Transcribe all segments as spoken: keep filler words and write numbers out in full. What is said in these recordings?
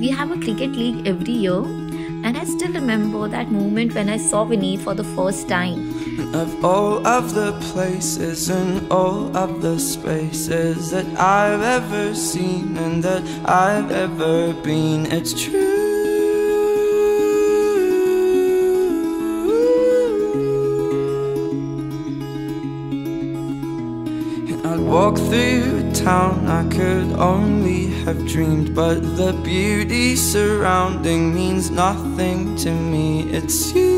we have a cricket league every year, and I still remember that moment when I saw Vineet for the first time. Of all of the places and all of the spaces that I've ever seen and that I've ever been, it's true. I'd walk through town, I could only have dreamed, but the beauty surrounding means nothing to me. It's you.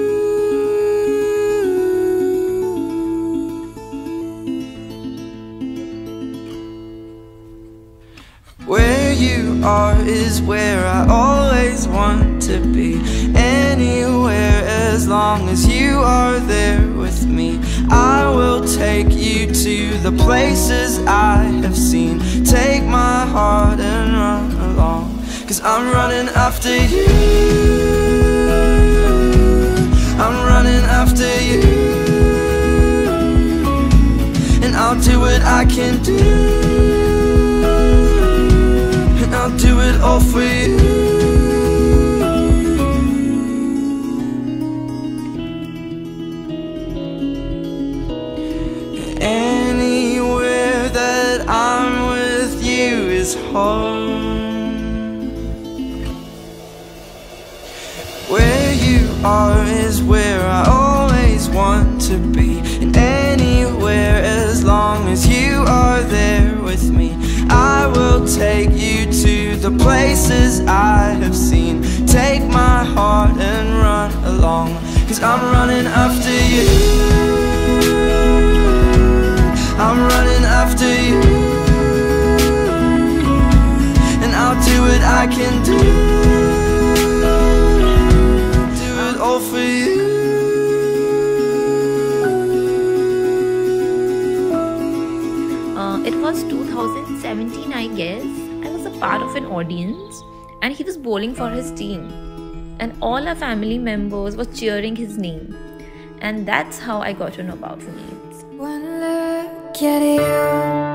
Where you are is where I always want to be. Anywhere as long as you are there with me. I will take you to the places I have seen. Take my heart and run along, 'cause I'm running after you. I'm running after you, and I'll do what I can do. I'll do it all for you. Anywhere that I'm with you is home. Where you are is where I always want to be. And anywhere as long as you are there with me, I will take you to the places I have seen. Take my heart and run along, 'cause I'm running after you. I'm running after you, and I'll do what I can do. Do it all for you. Uh, it was two thousand seventeen, I guess. I was a part of an audience, and he was bowling for his team, and all our family members were cheering his name, and that's how I got to know about Vineet. One look at you,